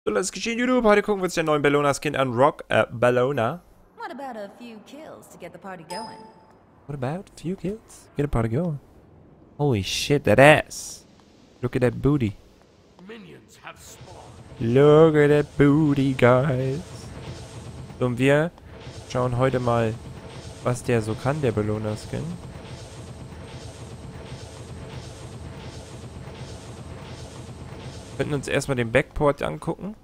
So, lass es geschehen, YouTube. Heute gucken wir uns den neuen Bellona-Skin an. Bellona. What about a few kills to get the party going? What about a few kills? Get a party going. Holy shit, that ass. Look at that booty. Minions have spawned. Look at that booty, guys. So, und wir schauen heute mal, was der so kann, der Bellona-Skin. Wir könnten uns erstmal den Backport angucken.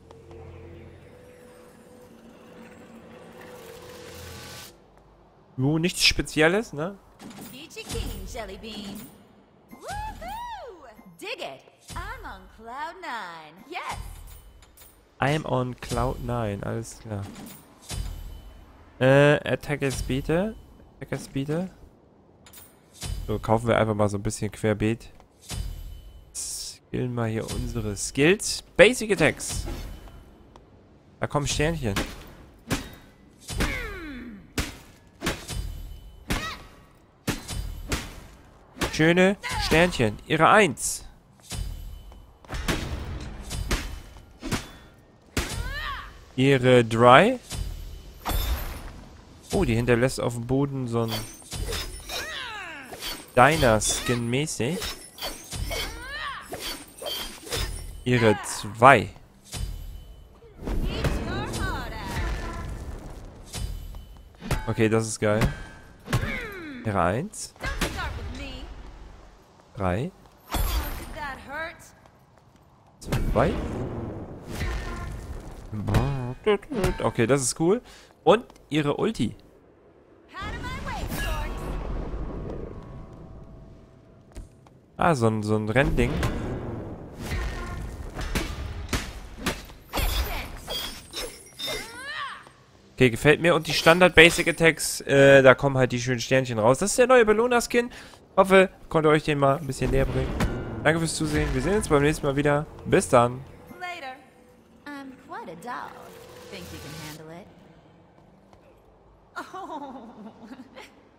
Jo, nichts Spezielles, ne? Peachy keen, Jelly Bean. Woohoo! Dig it! I'm on cloud 9. Yes! I'm on Cloud 9, alles klar. Attacker Speeder. Attacker Speeder. So, kaufen wir einfach mal so ein bisschen querbeet. Skillen mal hier unsere Skills. Basic Attacks. Da kommen Sternchen. Schöne Sternchen. Ihre 1. Ihre 3. Oh, die hinterlässt auf dem Boden so ein Diner-Skin mäßig. Ihre 2. Okay, das ist geil. Ihre 1. 3. 2. Okay, das ist cool. Und ihre Ulti. Ah, so ein Rennding. Okay, gefällt mir. Und die Standard Basic Attacks, da kommen halt die schönen Sternchen raus. Das ist der neue Bellona-Skin. Hoffe, konnte euch den mal ein bisschen näher bringen. Danke fürs Zusehen. Wir sehen uns beim nächsten Mal wieder. Bis dann. Later. I'm quite a doll. Think you can handle it? Oh.